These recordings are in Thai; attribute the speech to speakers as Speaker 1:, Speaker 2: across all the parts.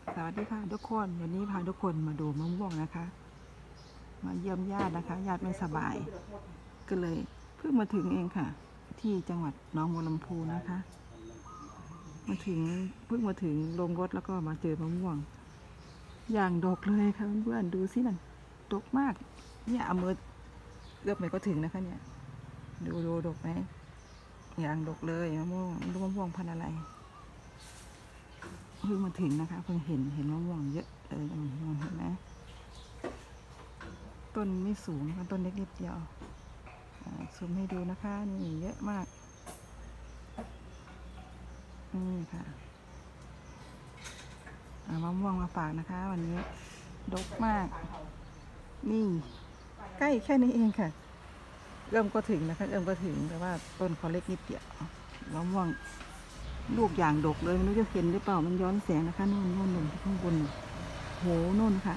Speaker 1: สวัสดีค่ะทุกคนวันนี้พาทุกคนมาดูมะม่วงนะคะมาเยี่ยมญาตินะคะญาติไม่สบายก็เลยเพิ่งมาถึงเองค่ะที่จังหวัดหนองบัวลำพูนะคะเพิ่งมาถึงลงรถแล้วก็มาเจอมะม่วงอย่างดกเลยค่ะเพื่อนๆดูสินั่นดกมากเนี่ยเอามือเลือกไปก็ถึงนะคะเนี่ยดูดกไหมอย่างดกเลยมะม่วงดูมะม่วงพันธุ์อะไรเพิ่งมาถึงนะคะเพิ่งเห็นมะม่วงเยอะเลยมะม่วงเห็นไหมต้นไม่สูงนะคะต้นเล็กนิดเดียวซูมให้ดูนะคะนี่เยอะมากนี่ค่ะมะม่วงมาฝากนะคะวันนี้ดกมากนี่ใกล้แค่นี้เองค่ะเริ่มก็ถึงนะคะเริ่มก็ถึงแต่ว่าต้นเขาเล็กนิดเดียวมะม่วงลูกอย่างดกเลยไม่รู้จะเห็นหรือเปล่ามันย้อนแสงนะคะนู่นข้างบนโหนู่นค่ะ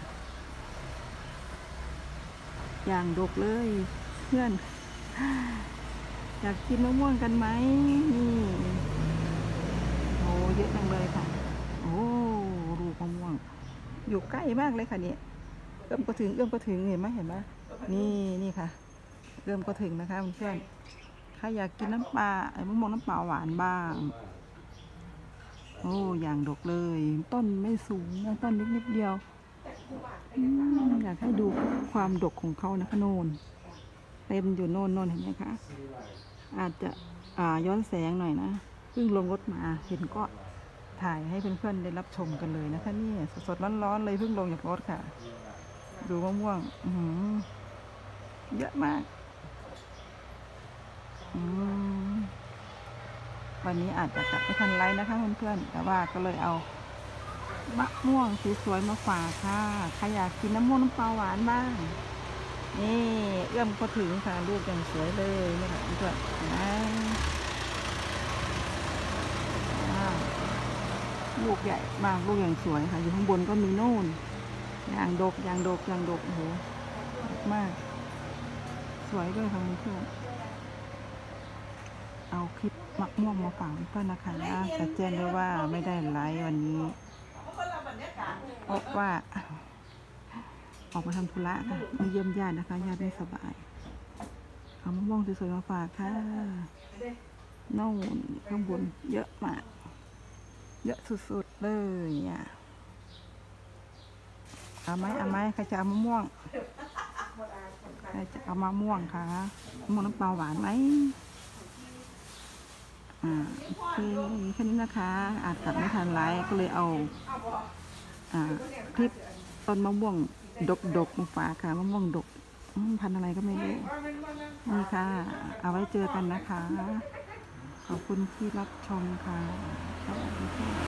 Speaker 1: อย่างดกเลยเพื่อนอยากกินมะม่วงกันไหมนี่โอ้เยอะจังเลยค่ะโอ้ลูกมะม่วงอยู่ใกล้มากเลยค่ะเนี่ยเอื้อมก็ถึงเห็นไหมนี่ค่ะเอื้อมก็ถึงนะคะเพื่อนใครอยากกินน้ำปลามะม่วงน้ำปลาหวานบ้างโอ้อย่างดกเลยต้นไม่สูงนะต้นนิดเดียวอยากให้ดูความดกของเขานะคะโน่นเต็มอยู่โน่นเห็นไหมคะอาจจะย้อนแสงหน่อยนะเพิ่งลงรถมาเห็นก็ถ่ายให้เพื่อนๆได้รับชมกันเลยนะคะนี่สดๆร้อนๆเลยเพิ่งลงจากรถค่ะดูมะม่วงเยอะมากวันนี้อาจจะกลับไม่ทันไรนะคะเพื่อนๆแต่ว่าก็เลยเอามะม่วงสวยๆมาฝากค่ะใครอยากกินน้ำม่วงน้ำปลาหวานบ้างนี่เอื้อมก็ถึงค่ะลูกอย่างสวยเลยนี่ค่ะเพื่อนลูกใหญ่มากลูกอย่างสวยค่ะอยู่ข้างบนก็มีโน่นอย่างดกโอ้โหมากสวยด้วยค่ะเพื่อนเอาคลิปมะม่วงมาฝากเพื่อนนะคะแต่แจ้งด้วยว่าไม่ได้ไลฟ์วันนี้เพราะว่าออกมาทำธุระค่ะมาเยี่ยมญาตินะคะญาติไม่สบายเอามะม่วงสวยๆมาฝากค่ะโน่นข้างบนเยอะมากเยอะสุดๆเลยอ่ะเอาไหมใครจะเอามะม่วงใครจะเอามะม่วงคะมะม่วงน้ำปลาหวานไหมโอเคแค่นี้นะคะอาจกลับไม่ทันไลฟ์ก็เลยเอาคลิปต้นมะม่วงดกมาฝากค่ะมะม่วงดกพันธุ์อะไรก็ไม่รู้นี่ค่ะเอาไว้เจอกันนะคะขอบคุณที่รับชมค่ะสวัสดีค่ะ